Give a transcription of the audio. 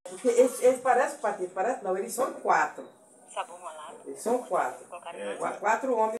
Porque eles parecem partir, parece não, eles são 4. Sabão molhado. Eles são 4. Colocaram Quatro homens.